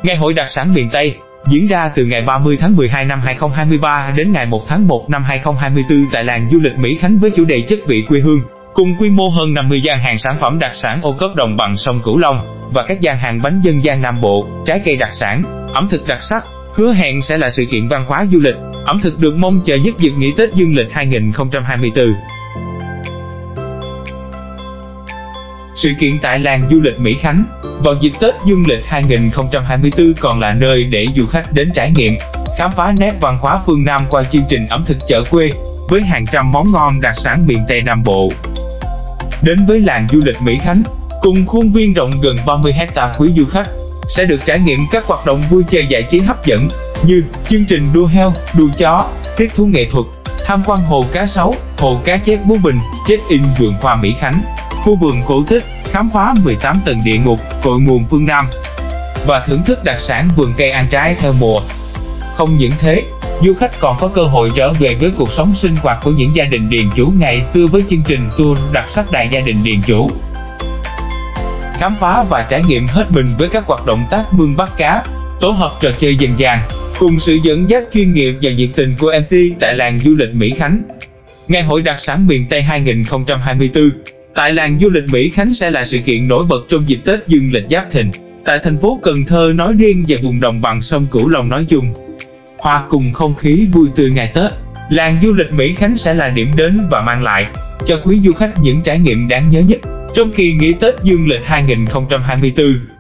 Ngày hội đặc sản miền Tây diễn ra từ ngày 30 tháng 12 năm 2023 đến ngày 1 tháng 1 năm 2024 tại làng du lịch Mỹ Khánh với chủ đề chất vị quê hương, cùng quy mô hơn 50 gian hàng sản phẩm đặc sản ô cốp đồng bằng sông Cửu Long và các gian hàng bánh dân gian Nam Bộ, trái cây đặc sản, ẩm thực đặc sắc, hứa hẹn sẽ là sự kiện văn hóa du lịch, ẩm thực được mong chờ nhất dịp nghỉ Tết Dương lịch 2024. Sự kiện tại làng du lịch Mỹ Khánh vào dịp Tết Dương lịch 2024 còn là nơi để du khách đến trải nghiệm, khám phá nét văn hóa phương Nam qua chương trình ẩm thực chợ quê với hàng trăm món ngon đặc sản miền Tây Nam Bộ. Đến với làng du lịch Mỹ Khánh, cùng khuôn viên rộng gần 30 hectare, quý du khách sẽ được trải nghiệm các hoạt động vui chơi giải trí hấp dẫn như chương trình đua heo, đua chó, xiết thú nghệ thuật, tham quan hồ cá sấu, hồ cá chép Phú Bình, check-in vườn hoa Mỹ Khánh, khu vườn cổ tích, khám phá 18 tầng địa ngục, cội nguồn phương Nam và thưởng thức đặc sản vườn cây ăn trái theo mùa. Không những thế, du khách còn có cơ hội trở về với cuộc sống sinh hoạt của những gia đình điền chủ ngày xưa với chương trình tour đặc sắc Đại gia đình điền chủ. Khám phá và trải nghiệm hết mình với các hoạt động tác mương bắt cá, tổ hợp trò chơi dân gian, cùng sự dẫn dắt chuyên nghiệp và nhiệt tình của MC tại làng du lịch Mỹ Khánh. Ngày hội đặc sản miền Tây 2024 tại làng du lịch Mỹ Khánh sẽ là sự kiện nổi bật trong dịp Tết Dương lịch Giáp Thìn tại thành phố Cần Thơ nói riêng và vùng đồng bằng sông Cửu Long nói chung. Hòa cùng không khí vui tươi ngày Tết, làng du lịch Mỹ Khánh sẽ là điểm đến và mang lại cho quý du khách những trải nghiệm đáng nhớ nhất trong kỳ nghỉ Tết Dương lịch 2024.